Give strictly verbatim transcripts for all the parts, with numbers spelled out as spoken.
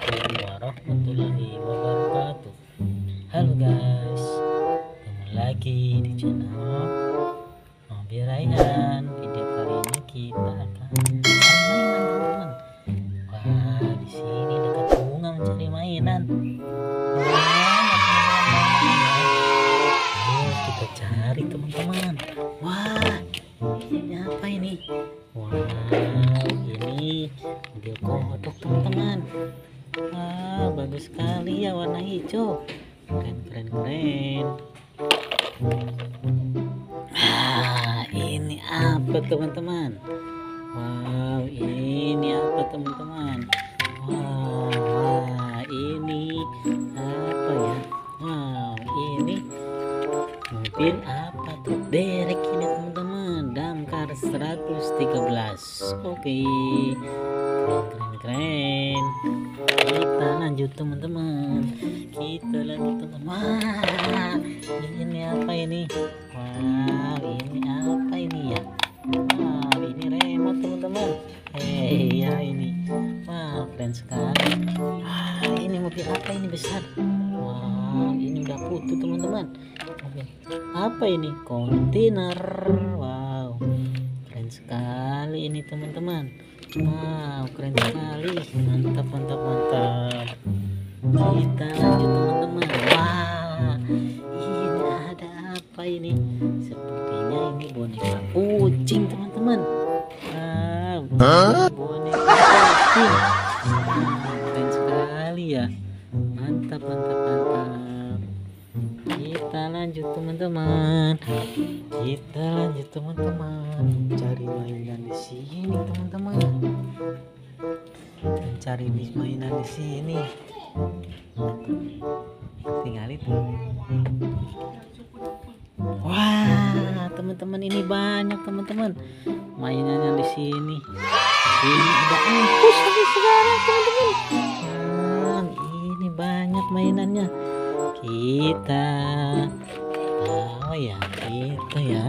Assalamualaikum warahmatullahi wabarakatuh. Halo guys, ketemu lagi di channel Mobil Raihan. Video kali ini kita akan mencari mainan, teman-teman. Wah, di sini dekat bunga mencari mainan. Ayo kita cari, teman-teman. Wah, ini apa ini? Wow, ini mobil kodok, teman-teman. Wah, bagus sekali ya, warna hijau. Keren, keren, keren. Ah, ini apa, teman-teman? Wow, ini apa, teman-teman? Wow, wah, ini apa ya? Wow, ini mobil apa tuh? Derek ini, teman-teman. Damkar seratus tiga belas. Oke, keren, keren, keren. Kita lanjut, teman-teman. Kita lanjut, teman. Wah, ini apa ini? Wow, ini apa ini ya? Wow, ini remote, teman-teman. Hei, ya ini. Wow, keren sekali. Wah, ini mobil apa ini besar? Wow, ini udah putus, teman-teman. Mobil apa ini? Kontainer. Wow, keren sekali ini, teman-teman. Wow, keren sekali. Mantap, mantap, mantap. Kita lanjut, teman-teman. Wah, ini ada apa ini? Sepertinya ini boneka kucing, teman-teman. Wow, huh? Boneka kucing. Wow, keren sekali ya. Mantap, mantap, mantap. Kita lanjut, teman-teman. Kita lanjut, teman-teman. Cari mainan di sini, teman-teman. Cari mainan di sini. Tinggal itu. Wah, teman-teman, ini banyak, teman-teman. Mainannya di sini. Ini ada empus sampai sekarang, teman-teman. Nah, ini banyak mainannya. Kita oh ya, itu ya.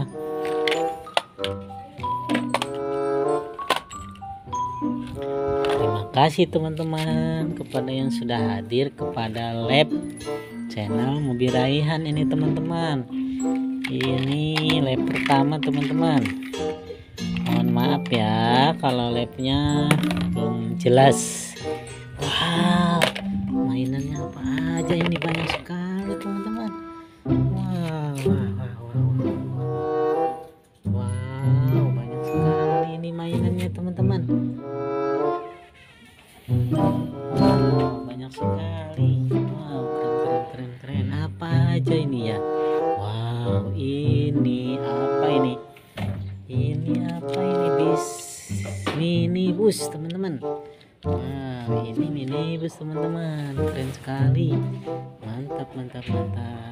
Terima kasih, teman-teman, kepada yang sudah hadir kepada lab channel Mobil Raihan ini, teman-teman. Ini lab pertama, teman-teman. Mohon maaf ya kalau labnya belum jelas. Wow, mainannya apa aja ini, banyak sekali, teman-teman. Wow, wow, wow, wow, wow, banyak sekali ini mainannya, teman-teman. Wow, banyak sekali. Wow, keren, keren, keren, keren. Apa aja ini ya? Wow, ini apa ini? Ini apa ini? Bis minibus, teman-teman. Wow, ini minibus, teman-teman. Keren sekali. Mantap, mantap, mantap.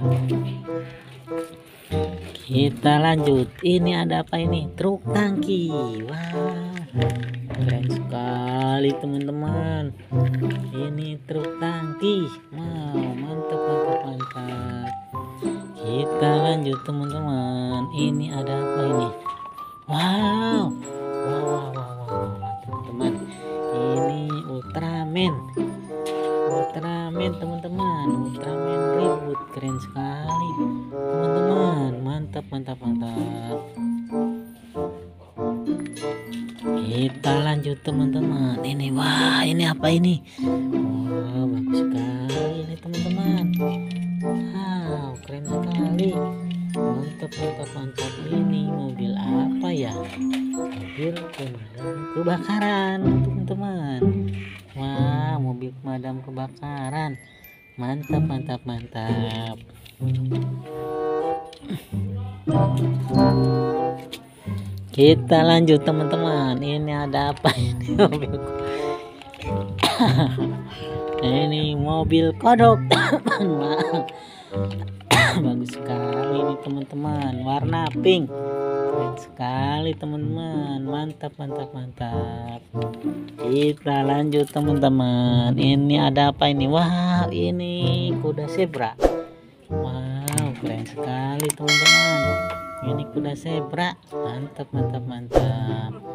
Kita lanjut. Ini ada apa ini? Truk tangki. Wah, keren sekali, teman-teman. Ini truk tangki. Wow, mantap, mantap, mantap. Kita lanjut, teman-teman. Ini ada apa ini? Wow, wow, wow, wow, wow, teman-teman. Ini Ultraman. Ultraman, teman-teman. Ultraman ribut. Keren sekali, teman-teman. Mantap, mantap, mantap. Kita lanjut, teman-teman. Ini, wah, ini apa ini? Wah, bagus sekali ini, teman-teman. Wow, keren sekali. Mantap, mantap, mantap. Ini mobil apa ya? Mobil pemadam kebakaran, teman-teman. Wah, mobil pemadam kebakaran. Mantap, mantap, mantap. Kita lanjut, teman-teman. Ini ada apa ini? Mobil ini mobil kodok. Wah, bagus sekali ini, teman-teman. Warna pink. Keren sekali, teman-teman. Mantap, mantap, mantap. Kita lanjut, teman-teman. Ini ada apa ini? Wow, ini kuda zebra. Wow, keren sekali, teman-teman. Ini kuda zebra. Mantap, mantap, mantap.